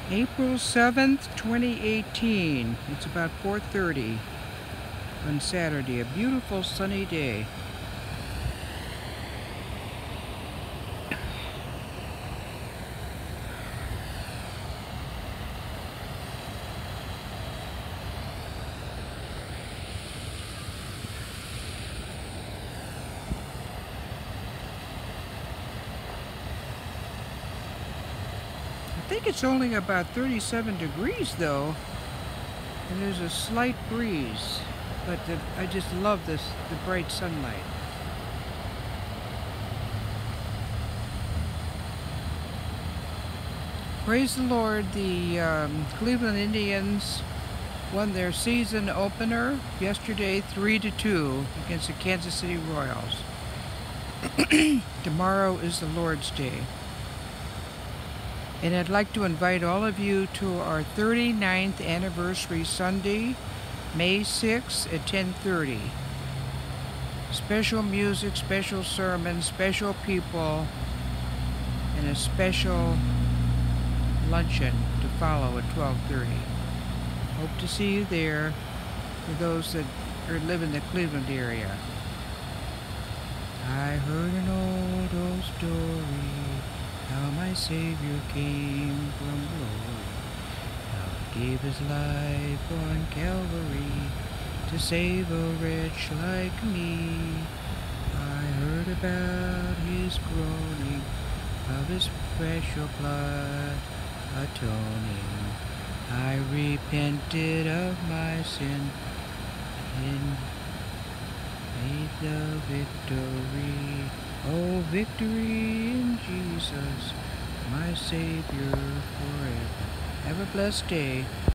April 7th, 2018. It's about 4:30 on Saturday, a beautiful sunny day. I think it's only about 37 degrees though, and there's a slight breeze, but I just love the bright sunlight. Praise the Lord, the Cleveland Indians won their season opener yesterday 3-2 against the Kansas City Royals. Tomorrow is the Lord's Day. And I'd like to invite all of you to our 39th anniversary Sunday, May 6th at 10:30. Special music, special sermon, special people, and a special luncheon to follow at 12:30. Hope to see you there for those that live in the Cleveland area. I heard an old story, how my Savior came from glory, how he gave his life on Calvary to save a wretch like me. I heard about his groaning, of his precious blood atoning. I repented of my sin and made the victory. Oh, victory in Jesus, my Savior forever. Have a blessed day.